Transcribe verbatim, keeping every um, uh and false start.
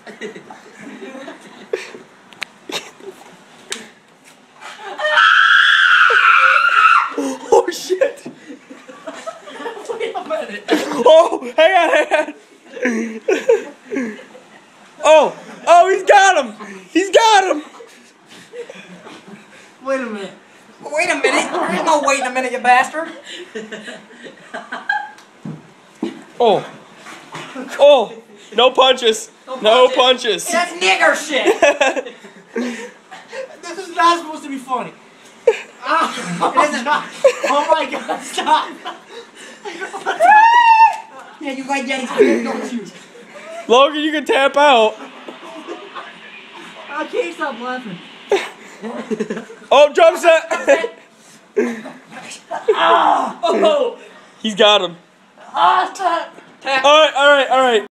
Oh shit! Wait a minute. Oh, hang on, hang on. Oh, oh, he's got him. He's got him. Wait a minute. Wait a minute. There's no wait a minute, you bastard. Oh, oh, no punches. No punches. That's nigger shit. This is not supposed to be funny. Ah, It isn't. oh my god, stop. Yeah, you got Yeti's food, don't you? Logan, you can tap out. I can't stop laughing. Oh, drum set. Oh! He's got him. Ah, stop. All right, all right, all right.